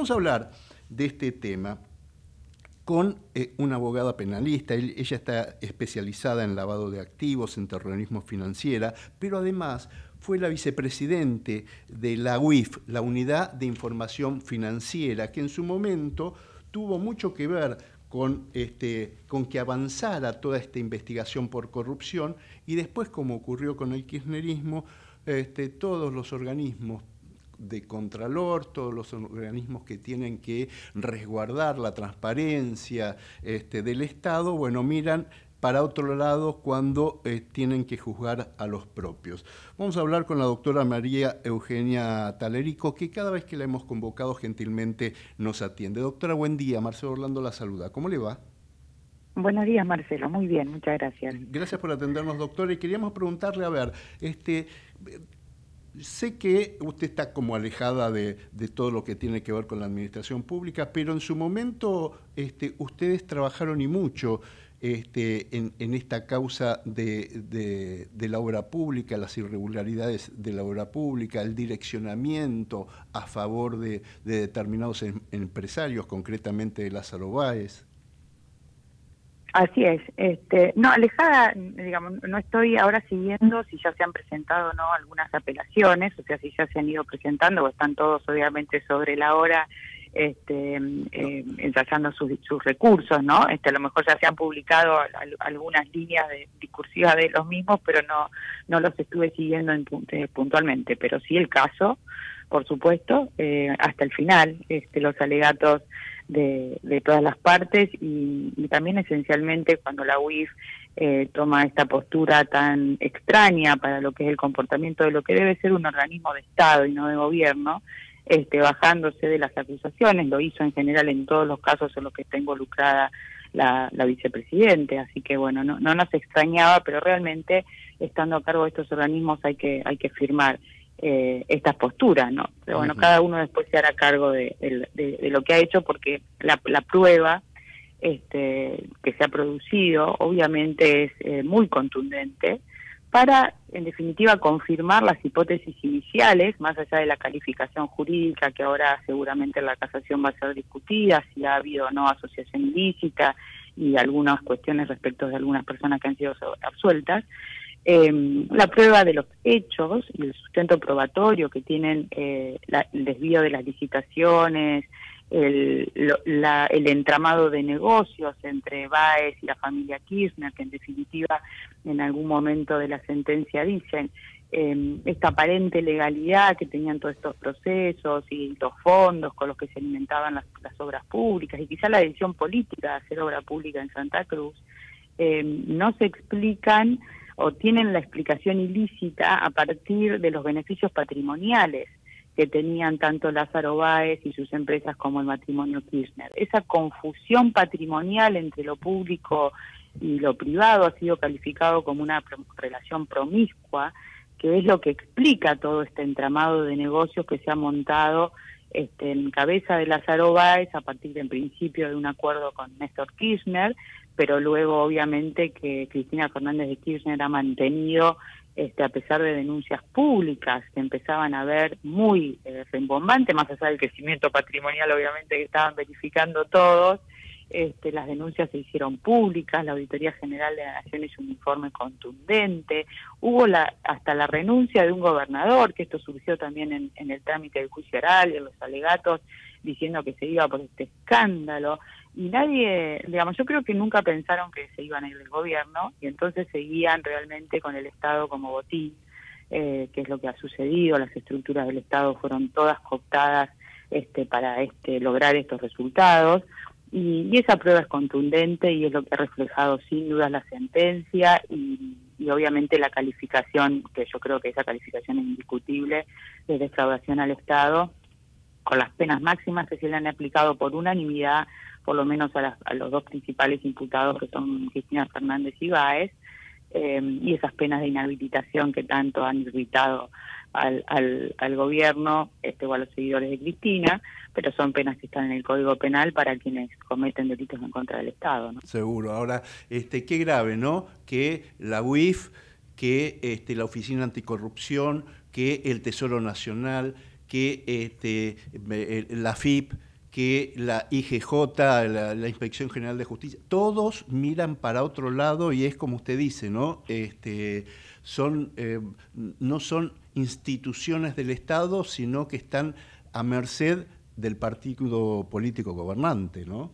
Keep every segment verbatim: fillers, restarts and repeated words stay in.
Vamos a hablar de este tema con eh, una abogada penalista. Ella está especializada en lavado de activos, en terrorismo financiera, pero además fue la vicepresidente de la U I F, la Unidad de Información Financiera, que en su momento tuvo mucho que ver con, este, con que avanzara toda esta investigación por corrupción, y después, como ocurrió con el kirchnerismo, este, todos los organismos de Contralor, todos los organismos que tienen que resguardar la transparencia este, del Estado, bueno, miran para otro lado cuando eh, tienen que juzgar a los propios. Vamos a hablar con la doctora María Eugenia Talerico, que cada vez que la hemos convocado gentilmente nos atiende. Doctora, buen día. Marcelo Orlando la saluda. ¿Cómo le va? Buenos días, Marcelo. Muy bien, muchas gracias. Gracias por atendernos, doctora. Y queríamos preguntarle, a ver, este... sé que usted está como alejada de, de todo lo que tiene que ver con la administración pública, pero en su momento este, ustedes trabajaron y mucho este, en, en esta causa de, de, de la obra pública, las irregularidades de la obra pública, el direccionamiento a favor de, de determinados em, empresarios, concretamente de Lázaro Báez. Así es. Este, no, alejada, digamos, no estoy ahora siguiendo si ya se han presentado o no algunas apelaciones, o sea, si ya se han ido presentando o están todos obviamente sobre la hora este, eh, ensayando sus, sus recursos, ¿no? Este, a lo mejor ya se han publicado al, algunas líneas de, discursivas de los mismos, pero no, no los estuve siguiendo en, eh, puntualmente, pero sí el caso, por supuesto, eh, hasta el final, este, los alegatos De, de todas las partes y, y también esencialmente cuando la U I F eh, toma esta postura tan extraña para lo que es el comportamiento de lo que debe ser un organismo de Estado y no de gobierno, este, bajándose de las acusaciones, lo hizo en general en todos los casos en los que está involucrada la, la vicepresidente, así que bueno, no, no nos extrañaba, pero realmente estando a cargo de estos organismos hay que, hay que firmar Eh, estas posturas, ¿no? Pero bueno, uh-huh. Cada uno después se hará cargo de, de, de, de lo que ha hecho, porque la, la prueba este, que se ha producido obviamente es eh, muy contundente para, en definitiva, confirmar las hipótesis iniciales, más allá de la calificación jurídica que ahora seguramente en la casación va a ser discutida, si ha habido o no asociación ilícita y algunas cuestiones respecto de algunas personas que han sido absueltas. Eh, la prueba de los hechos y el sustento probatorio que tienen eh, la, el desvío de las licitaciones, el, lo, la, el entramado de negocios entre Báez y la familia Kirchner, que en definitiva en algún momento de la sentencia dicen eh, esta aparente legalidad que tenían todos estos procesos y los fondos con los que se alimentaban las, las obras públicas y quizá la decisión política de hacer obra pública en Santa Cruz, eh, no se explican o tienen la explicación ilícita a partir de los beneficios patrimoniales que tenían tanto Lázaro Báez y sus empresas como el matrimonio Kirchner. Esa confusión patrimonial entre lo público y lo privado ha sido calificado como una relación promiscua, que es lo que explica todo este entramado de negocios que se ha montado este, en cabeza de Lázaro Báez a partir en principio de un acuerdo con Néstor Kirchner, pero luego obviamente que Cristina Fernández de Kirchner ha mantenido, este, a pesar de denuncias públicas que empezaban a ver muy eh, rimbombante, más allá del crecimiento patrimonial obviamente que estaban verificando todos, este, las denuncias se hicieron públicas, la Auditoría General de la Nación hizo un informe contundente, hubo la, hasta la renuncia de un gobernador, que esto surgió también en, en el trámite del juicio oral y en los alegatos, diciendo que se iba por este escándalo, y nadie, digamos, yo creo que nunca pensaron que se iban a ir del gobierno, y entonces seguían realmente con el Estado como botín, eh, que es lo que ha sucedido, las estructuras del Estado fueron todas cooptadas este, para este, lograr estos resultados, y, y esa prueba es contundente y es lo que ha reflejado sin duda la sentencia y, y obviamente la calificación, que yo creo que esa calificación es indiscutible, de defraudación al Estado, con las penas máximas que se le han aplicado por unanimidad, por lo menos a, las, a los dos principales imputados, que son Cristina Fernández y Báez, eh, y esas penas de inhabilitación que tanto han irritado al, al, al gobierno este, o a los seguidores de Cristina, pero son penas que están en el Código Penal para quienes cometen delitos en contra del Estado, ¿no? Seguro. Ahora, este, qué grave, ¿no?, que la U I F, que este, la Oficina Anticorrupción, que el Tesoro Nacional, que este, la A F I P que la I G J, la, la Inspección General de Justicia, todos miran para otro lado y es como usted dice, ¿no? Este, son, eh, no son instituciones del Estado, sino que están a merced del partido político gobernante, ¿no?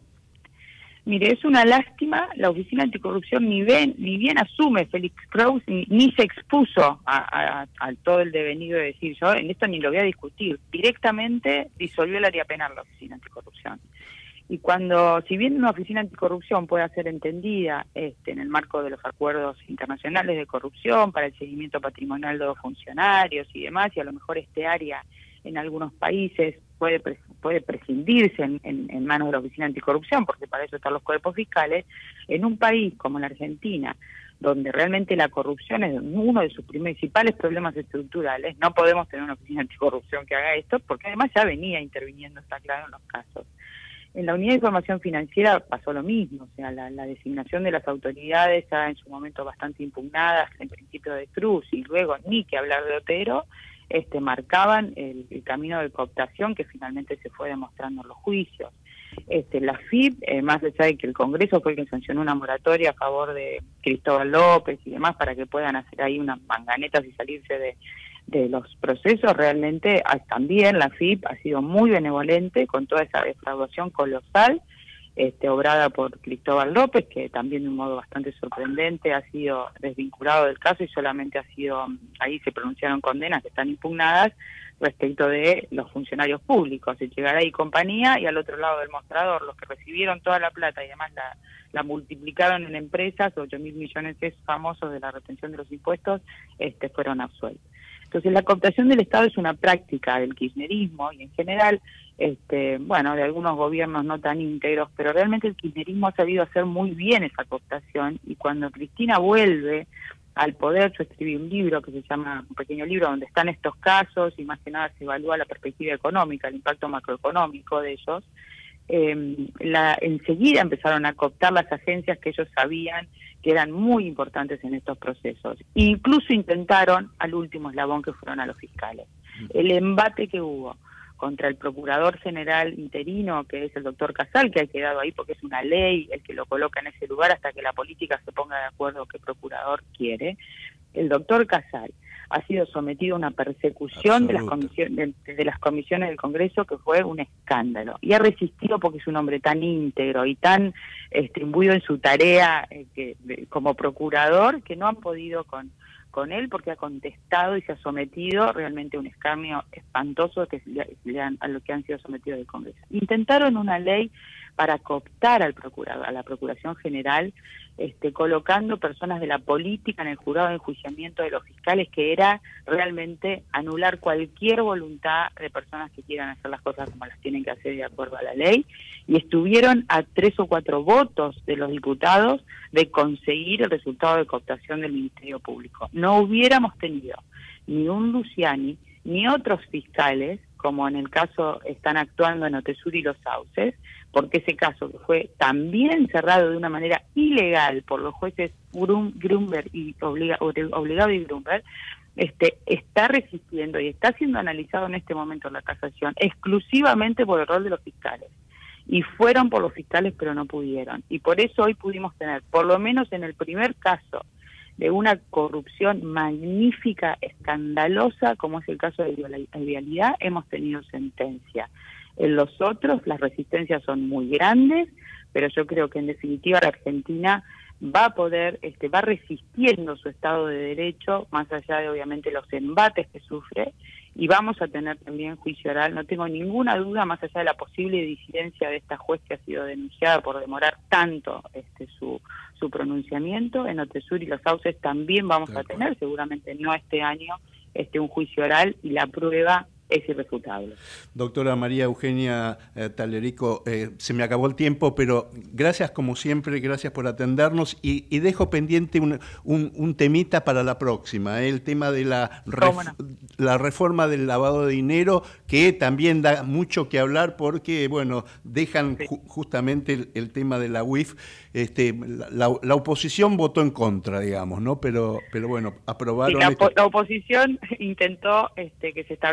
Mire, es una lástima, la Oficina Anticorrupción ni, ven, ni bien asume Félix Kraus, ni, ni se expuso a, a, a todo el devenido de decir, yo en esto ni lo voy a discutir, directamente disolvió el área penal la Oficina Anticorrupción. Y cuando, si bien una Oficina Anticorrupción puede ser entendida este, en el marco de los acuerdos internacionales de corrupción para el seguimiento patrimonial de los funcionarios y demás, y a lo mejor este área en algunos países puede puede prescindirse en, en, en manos de la Oficina Anticorrupción, porque para eso están los cuerpos fiscales, en un país como la Argentina, donde realmente la corrupción es uno de sus principales problemas estructurales, no podemos tener una Oficina Anticorrupción que haga esto, porque además ya venía interviniendo, está claro, en los casos. En la Unidad de Información Financiera pasó lo mismo, o sea, la, la designación de las autoridades ya en su momento bastante impugnadas, en principio de Cruz, y luego ni que hablar de Otero, Este, marcaban el, el camino de cooptación que finalmente se fue demostrando en los juicios. Este, la F I P, eh, más allá de que el Congreso fue el que sancionó una moratoria a favor de Cristóbal López y demás para que puedan hacer ahí unas manganetas y salirse de, de los procesos, realmente también la F I P ha sido muy benevolente con toda esa defraudación colosal Este, obrada por Cristóbal López, que también de un modo bastante sorprendente ha sido desvinculado del caso y solamente ha sido, ahí se pronunciaron condenas que están impugnadas respecto de los funcionarios públicos, Echegaray y compañía, y al otro lado del mostrador, los que recibieron toda la plata y además la, la multiplicaron en empresas, ocho mil millones esos famosos de la retención de los impuestos, este, fueron absueltos. Entonces la cooptación del Estado es una práctica del kirchnerismo y en general, este, bueno, de algunos gobiernos no tan íntegros, pero realmente el kirchnerismo ha sabido hacer muy bien esa cooptación y cuando Cristina vuelve al poder, yo escribí un libro que se llama, un pequeño libro donde están estos casos y más que nada se evalúa la perspectiva económica, el impacto macroeconómico de ellos, eh, la, enseguida empezaron a cooptar las agencias que ellos sabían que eran muy importantes en estos procesos. E incluso intentaron al último eslabón que fueron a los fiscales. El embate que hubo contra el procurador general interino, que es el doctor Casal, que ha quedado ahí porque es una ley el que lo coloca en ese lugar hasta que la política se ponga de acuerdo qué procurador quiere. El doctor Casal ha sido sometido a una persecución de las, comisiones, de, de las comisiones del Congreso que fue un escándalo. Y ha resistido porque es un hombre tan íntegro y tan este, imbuido en su tarea eh, que, de, como procurador que no han podido con, con él porque ha contestado y se ha sometido realmente a un escarnio espantoso que le, le han, a lo que han sido sometidos del Congreso. Intentaron una ley para cooptar al procurador, a la Procuración General, este, colocando personas de la política en el jurado de enjuiciamiento de los fiscales, que era realmente anular cualquier voluntad de personas que quieran hacer las cosas como las tienen que hacer de acuerdo a la ley, y estuvieron a tres o cuatro votos de los diputados de conseguir el resultado de cooptación del Ministerio Público. No hubiéramos tenido ni un Luciani, ni otros fiscales, como en el caso están actuando en Otesur y Los Sauces, porque ese caso que fue también cerrado de una manera ilegal por los jueces Grum, Grunberg y Obliga, Obligado y Grunberg, este, está resistiendo y está siendo analizado en este momento en la casación exclusivamente por el rol de los fiscales. Y fueron por los fiscales pero no pudieron. Y por eso hoy pudimos tener, por lo menos en el primer caso, de una corrupción magnífica, escandalosa, como es el caso de Vialidad, hemos tenido sentencia. En los otros las resistencias son muy grandes, pero yo creo que en definitiva la Argentina va a poder, este, va resistiendo su Estado de Derecho, más allá de obviamente los embates que sufre, y vamos a tener también juicio oral. No tengo ninguna duda, más allá de la posible disidencia de esta juez que ha sido denunciada por demorar tanto este, su, su pronunciamiento, en Otesur y Los Sauces también vamos a tener, seguramente no este año, este un juicio oral, y la prueba es irrefutable. Doctora María Eugenia eh, Tallerico, eh, se me acabó el tiempo, pero gracias como siempre, gracias por atendernos y, y dejo pendiente un, un, un temita para la próxima, eh, el tema de la, ref, no? la reforma del lavado de dinero, que también da mucho que hablar porque, bueno, dejan sí. ju justamente el, el tema de la U I F, este, la, la oposición votó en contra, digamos, ¿no? Pero, pero bueno, aprobaron... Sí, la, esto. la oposición intentó este, que se establezca un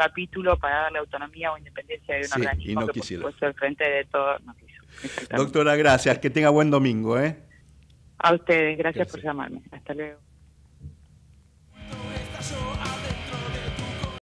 capítulo para darle autonomía o independencia de un sí, organismo y no que quisiera. por supuesto el Frente de Todos no quiso. Doctora, gracias. Que tenga buen domingo, ¿eh? A ustedes, gracias, Gracias. por llamarme. Hasta luego.